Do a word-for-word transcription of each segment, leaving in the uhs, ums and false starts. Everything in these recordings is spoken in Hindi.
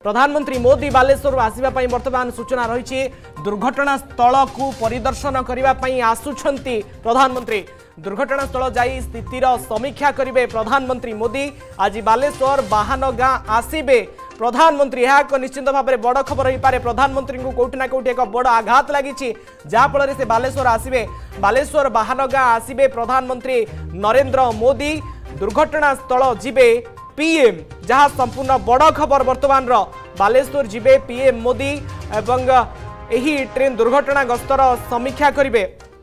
प्रधानमंत्री मोदी बालेश्वर आसवाई बर्तमान सूचना रही दुर्घटना स्थल को परिदर्शन करने आसुंच प्रधानमंत्री दुर्घटना स्थल जाई स्थितिर समीक्षा करेंगे प्रधानमंत्री मोदी आज बालेश्वर बाहान गाँ आसवे प्रधानमंत्री यह एक निश्चित भाव में बड़ खबर हो पारे प्रधानमंत्री को कौटि ना कौटि एक बड़ आघात लगी जहाँफल से बालेश्वर आसवे बालेश्वर बाहान गाँ आसवे प्रधानमंत्री नरेंद्र मोदी दुर्घटना स्थल जीवे पीएम जहाँ संपूर्ण बड़ खबर वर्तमान बालेश्वर जीवे पीएम मोदी एवं यही ट्रेन दुर्घटना गस्तर समीक्षा करेंगे।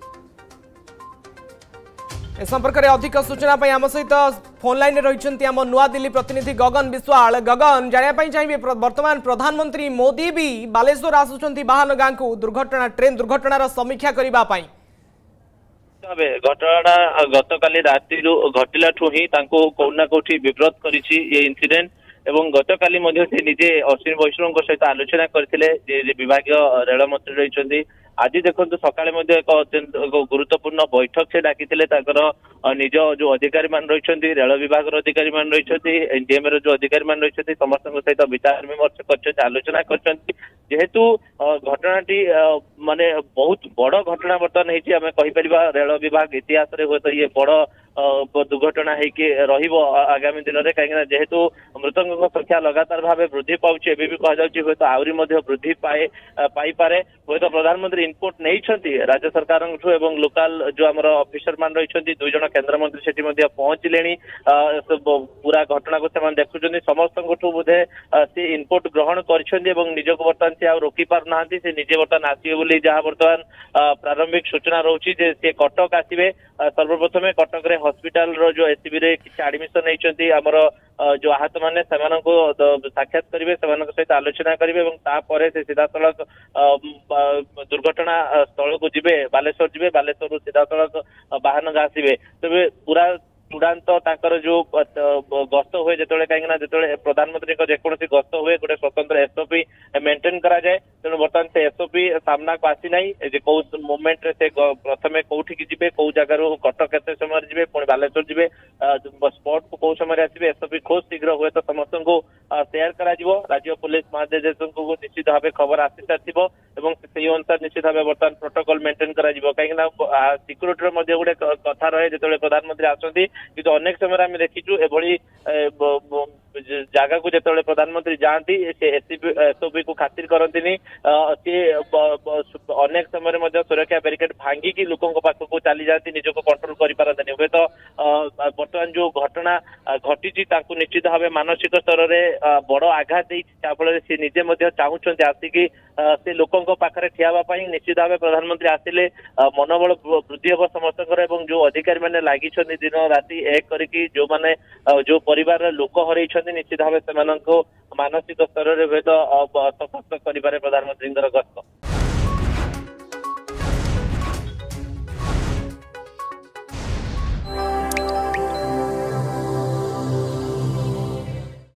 ए संपर्क में अधिक सूचना आम सहित फोन लाइन रही आम नुआ दिल्ली प्रतिनिधि गगन विश्वाल गगन जानापी चाहिए वर्तमान प्रधानमंत्री मोदी भी बालेश्वर आसुंच बाहन गाँ को दुर्घटना ट्रेन दुर्घटनार समीक्षा करने घटना गतकाली राति घटिला ही कौना कौटी विव्रत करिछि ये इंसिडेंट एवं गतकाली निजे अश्विनी वैष्णव सहित आलोचना करते विभाग रेल मंत्री रही आज देखो सकाळे एक अत्यंत गुरुत्वपूर्ण बैठक से डाकी निज जो अधिकारी मान रही रेल विभाग अधिकारी मान रही एनडीएम जो अधिकारी मान रही समस्त सहित विचार विमर्श कर आलोचना करेतु घटनाटी माने बहुत बड़ घटना बर्तमान होती आम कहीपर रेल विभाग इतिहास हुए तो ये बड़ दुर्घटना हो आगामी दिन में कहीं जेहेतु मृतकों संख्या लगातार भाव वृद्धि पाँच एवं भी कहुए तो आहरी वृद्धि पाए पाइपे हूँ तो प्रधानमंत्री इनपुट नहीं राज्य सरकार एवं लोकाल जो आम अफिसर मान रही दुई जन केन्द्रमंत्री से पहुंचले पूरा घटना को से देखुं समस्त बोधे सी इनपुट ग्रहण कर बर्तमान से रोकी पार ना से निजे बर्तमान आसवे बोली जहाँ बर्तमान प्रारंभिक सूचना रोचे सी कटक आसवे सर्वप्रथम कटक हॉस्पिटल रो जो एससीबी रे किसी एडमिशन नहीं आमर जो आहत माने साक्षात करेंगे सहित आलोचना करेंगे से सीधा सड़क दुर्घटना स्थल को जीवे बालेश्वर जीवे बालेश्वर सीधा सड़क बाहन आसवे तेज पूरा चूड़ांत जो गस्त हुए जो कहीं जो प्रधानमंत्री जेकोसी गस्त हुए गोटे स्वतंत्र एसओपी मेंटेन करा जाए तेणु बर्तमान से एसओपी सामना को आसी ना कौ मुवमेंट से प्रथम कौटी जी कौ जगार कटक केते समय जी पुणी बालेश्वर जी स्पॉट को कौ समय आसवे एसओपी खूब शीघ्र हुए तो समस्त को शेयर करा राज्य पुलिस महानिदेशक को निश्चित भाव खबर आसी सारी से अनुसार निश्चित भाव बर्तमान प्रोटोकॉल मेंटेन करा कहीं सिक्यूरीटी गोटे कथा रहे जो प्रधानमंत्री आसती कि अनेक समय आम देखीचु एभली जगह को जो प्रधानमंत्री जाती एसओपी को खातिर करती सी अनेक समय सुरक्षा बैरिकेड भांगिकी लोकों पाखक चली जाती निजक कंट्रोल कर हुए तो बर्तमान जो घटना घटी निश्चित भाव मानसिक स्तर में बड़ आघात जहाँफल सी निजे चाहूँ आसिकी से लोकों पाखे ठियावाई निश्चित भाव प्रधानमंत्री आसिले मनोबल वृद्धि हम समस्त जो अधिकारी मैंने लगी दिन राति एक करके जो माने जो परिवार लोक हर निश्चित भाव से मानसिक स्तर में सशक्त कर प्रधानमंत्री गस्त।